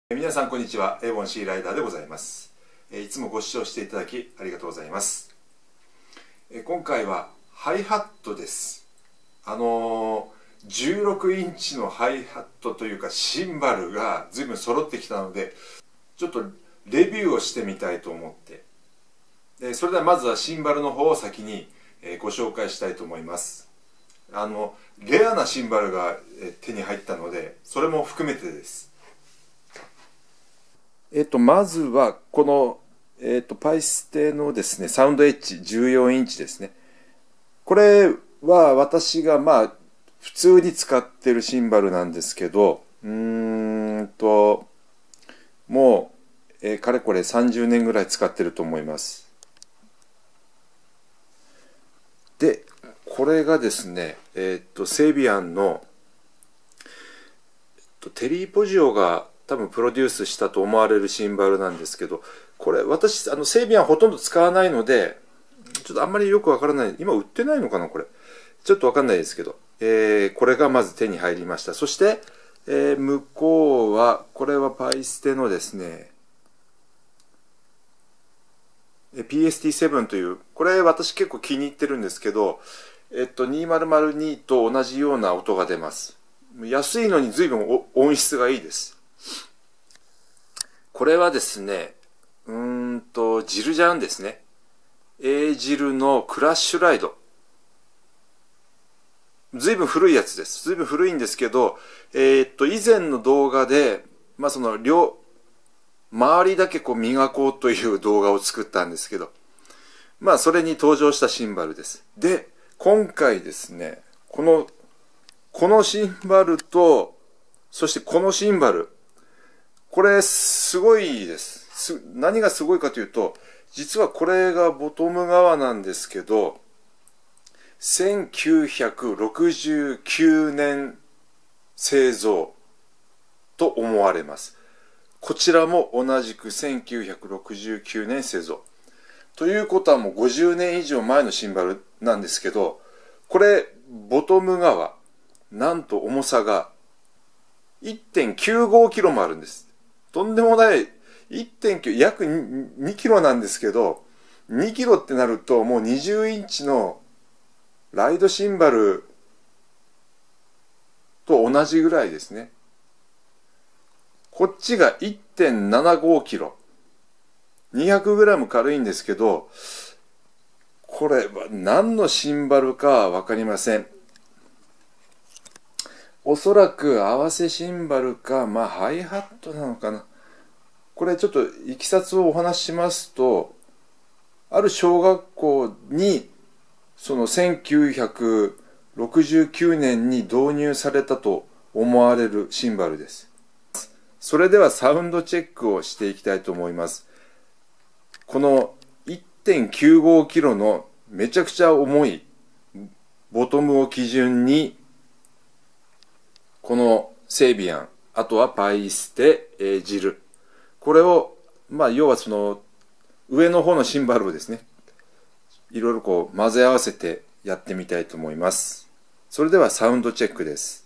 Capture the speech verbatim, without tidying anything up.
皆さんこんにちは。エーワンシー ライダーでございます。いつもご視聴していただきありがとうございます。今回はハイハットです。あのー、じゅうろくインチのハイハットというかシンバルが随分揃ってきたので、ちょっとレビューをしてみたいと思って、でそれではまずはシンバルの方を先にご紹介したいと思います。あのレアなシンバルが手に入ったので、それも含めてです。えっと、まずはこの、えっと、パイステのですね、サウンドエッジじゅうよんインチですね。これは私がまあ普通に使ってるシンバルなんですけど、うーんともう、えー、かれこれさんじゅうねんぐらい使ってると思います。でこれがですね、えっとセビアンの、えっと、テリー・ポジオが多分プロデュースしたと思われるシンバルなんですけど、これ私あのセビアンほとんど使わないのでちょっとあんまりよくわからない。今売ってないのかな、これちょっとわかんないですけど、えー、これがまず手に入りました。そして、えー、向こうはこれはパイステのですね ピーエスティーセブン という、これ私結構気に入ってるんですけど、えっとにせんにと同じような音が出ます。安いのに随分音質がいいです。これはですね、うーんとジルジャンですね。エージルのクラッシュライド。随分古いやつです。随分古いんですけど、えー、っと以前の動画で、まあその両周りだけこう磨こうという動画を作ったんですけど、まあそれに登場したシンバルです。で、今回ですね、このこのシンバルと、そしてこのシンバル、これすごいです。す何がすごいかというと、実はこれがボトム側なんですけど、せんきゅうひゃくろくじゅうきゅうねん製造と思われます。こちらも同じくせんきゅうひゃくろくじゅうきゅうねん製造。ということはもうごじゅうねん以上前のシンバルなんですけど、これボトム側、なんと重さが いってんきゅうごキロもあるんです。とんでもない いってんきゅう 約にキロなんですけど、にキロってなるともうにじゅうインチのライドシンバルと同じぐらいですね。こっちが いってんななごキロ、にひゃくグラム軽いんですけど、これは何のシンバルかわかりません。おそらく合わせシンバルか、まあハイハットなのかな。これちょっといきさつをお話ししますと、ある小学校にそのせんきゅうひゃくろくじゅうきゅうねんに導入されたと思われるシンバルです。それではサウンドチェックをしていきたいと思います。この いってんきゅうごキロのめちゃくちゃ重いボトムを基準に、このセビアン、あとはパイステ、えー、ジル、これをまあ要はその上の方のシンバルをですね、いろいろこう混ぜ合わせてやってみたいと思います。それではサウンドチェックです。